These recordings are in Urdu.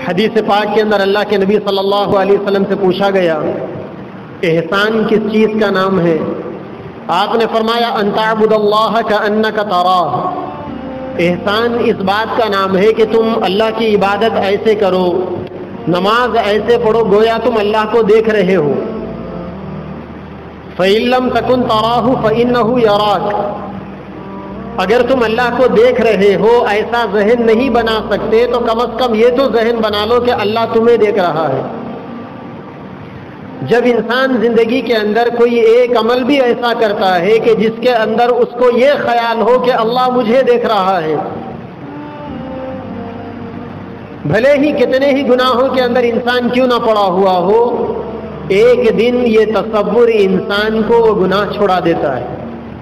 حدیث پاک کے اندر اللہ کے نبی صلی اللہ علیہ وسلم سے پوچھا گیا احسان کس چیز کا نام ہے؟ آپ نے فرمایا ان تعبد اللہ کأنک تراہ، احسان اس بات کا نام ہے کہ تم اللہ کی عبادت ایسے کرو، نماز ایسے پڑھو گویا تم اللہ کو دیکھ رہے ہو۔ فإن لم تکن تراہ فإنہ یراک، اگر تم اللہ کو دیکھ رہے ہو ایسا ذہن نہیں بنا سکتے تو کم از کم یہ تو ذہن بنا لو کہ اللہ تمہیں دیکھ رہا ہے۔ جب انسان زندگی کے اندر کوئی ایک عمل بھی ایسا کرتا ہے کہ جس کے اندر اس کو یہ خیال ہو کہ اللہ مجھے دیکھ رہا ہے، بھلے ہی کتنے ہی گناہوں کے اندر انسان کیوں نہ پڑا ہوا ہو، ایک دن یہ تصور انسان کو وہ گناہ چھڑا دیتا ہے۔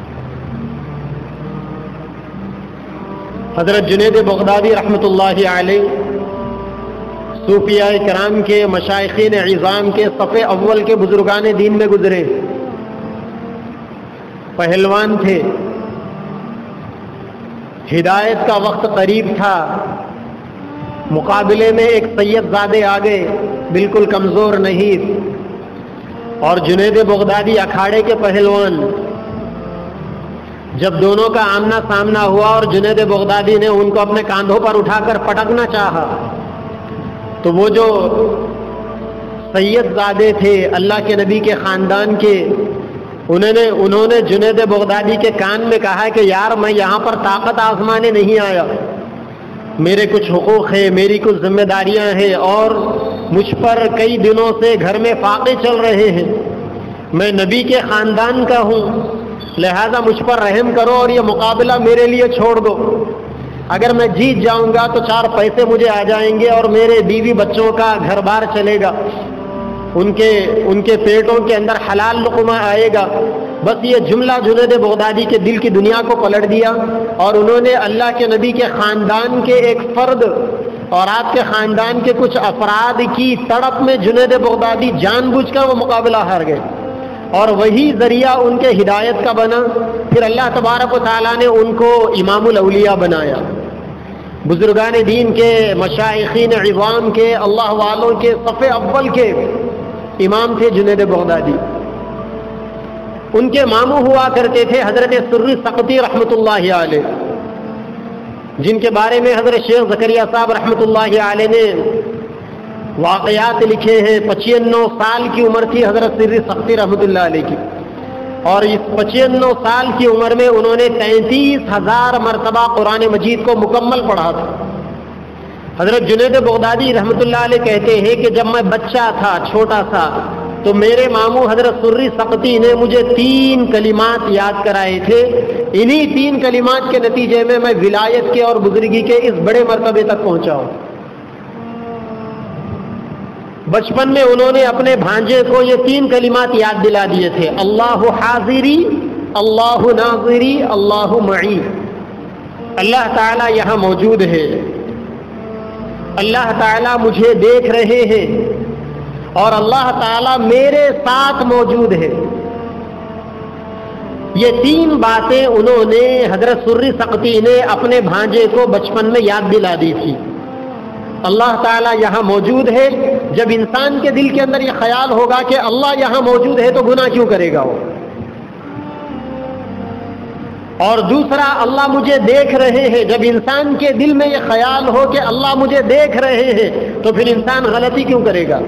حضرت جنید بغدادی رحمۃ اللہ علیہ صوفیاء کرام کے مشائخین عظام کے صف اول کے بزرگان دین میں گزرے، پہلوان تھے، ہدایت کا وقت قریب تھا، مقابلے میں ایک سید زادے آ گئے بالکل کمزور نہیں، اور جنید بغدادی اکھاڑے کے پہلوان۔ جب دونوں کا آمنا سامنا ہوا اور جنید بغدادی نے ان کو اپنے کاندھوں پر اٹھا کر پٹکنا چاہا تو وہ جو سید زادے تھے اللہ کے نبی کے خاندان کے، انہوں نے جنید بغدادی کے کان میں کہا کہ یار میں یہاں پر طاقت آزمانے نہیں آیا، میرے کچھ حقوق ہیں، میری کچھ ذمہ داریاں ہیں، اور مجھ پر کئی دنوں سے گھر میں فاقے چل رہے ہیں، میں نبی کے خاندان کا ہوں، لہذا مجھ پر رحم کرو اور یہ مقابلہ میرے لیے چھوڑ دو۔ اگر میں جیت جاؤں گا تو 4 پیسے مجھے آ جائیں گے اور میرے بیوی بچوں کا گھر بار چلے گا، ان کے پیٹوں کے اندر حلال لقمہ آئے گا۔ بس یہ جملہ جنید بغدادی کے دل کی دنیا کو پلٹ دیا، اور انہوں نے اللہ کے نبی کے خاندان کے ایک فرد اور آپ کے خاندان کے کچھ افراد کی تڑپ میں جنید بغدادی جان بوجھ کر وہ مقابلہ ہار گئے، اور وہی ذریعہ ان کے ہدایت کا بنا۔ پھر اللہ تبارک و تعالیٰ نے ان کو امام الاولیاء بنایا، بزرگان دین کے، مشائخین عظام کے، اللہ والوں کے صف اول کے امام تھے جنید بغدادی۔ ان کے ماموں ہوا کرتے تھے حضرت سری سقطی رحمۃ اللہ علیہ، جن کے بارے میں حضرت شیخ زکریا صاحب رحمۃ اللہ علیہ نے واقعات لکھے ہیں۔ 95 سال کی عمر تھی حضرت سری سقطی رحمۃ اللہ علیہ کی، اور اس 95 سال کی عمر میں انہوں نے 33,000 مرتبہ قرآن مجید کو مکمل پڑھا تھا۔ حضرت جنید بغدادی رحمۃ اللہ علیہ کہتے ہیں کہ جب میں بچہ تھا، چھوٹا سا، تو میرے ماموں حضرت سری سقطی نے مجھے 3 کلمات یاد کرائے تھے، انہی 3 کلمات کے نتیجے میں میں ولایت کے اور بزرگی کے اس بڑے مرتبے تک پہنچا ہوں۔ بچپن میں انہوں نے اپنے بھانجے کو یہ 3 کلمات یاد دلا دیے تھے، اللہ حاضری، اللہ ناظری، اللہ معی۔ اللہ تعالیٰ یہاں موجود ہے، اللہ تعالیٰ مجھے دیکھ رہے ہیں، اور اللہ تعالیٰ میرے ساتھ موجود ہے۔ یہ 3 باتیں انہوں نے حضرت سری سقطی نے اپنے بھانجے کو بچپن میں یاد دلا دی تھی۔ اللہ تعالیٰ یہاں موجود ہے، جب انسان کے دل کے اندر یہ خیال ہوگا کہ اللہ یہاں موجود ہے تو گناہ کیوں کرے گا وہ؟ اور دوسرا، اللہ مجھے دیکھ رہے ہیں، جب انسان کے دل میں یہ خیال ہو کہ اللہ مجھے دیکھ رہے ہیں تو پھر انسان غلطی کیوں کرے گا؟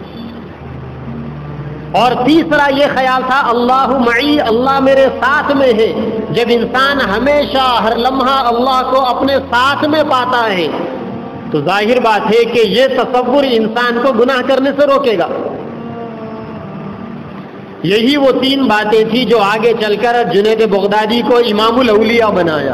اور تیسرا یہ خیال تھا اللہ معی، اللہ میرے ساتھ میں ہے۔ جب انسان ہمیشہ ہر لمحہ اللہ کو اپنے ساتھ میں پاتا ہے تو ظاہر بات ہے کہ یہ تصور انسان کو گناہ کرنے سے روکے گا۔ یہی وہ 3 باتیں تھی جو آگے چل کر جنید بغدادی کو امام الاولیاء بنایا،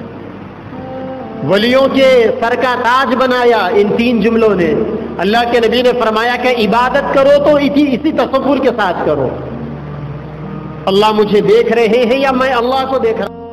ولیوں کے سر کا تاج بنایا۔ ان 3 جملوں نے اللہ کے نبی نے فرمایا کہ عبادت کرو تو اسی تصور کے ساتھ کرو، اللہ مجھے دیکھ رہے ہیں یا میں اللہ کو دیکھ رہا ہوں۔